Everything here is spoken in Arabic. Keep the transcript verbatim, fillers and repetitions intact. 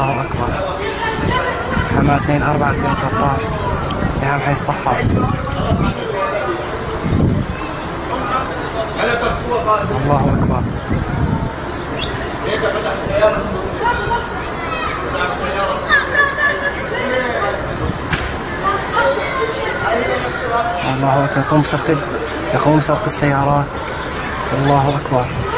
الله أكبر. حماة اثنين أربعة ألفين وثلاثة عشر اتهام حي الصحة. الله أكبر. الله أكبر. يقوم بسرقة يقوم بسرقة السيارات. الله أكبر.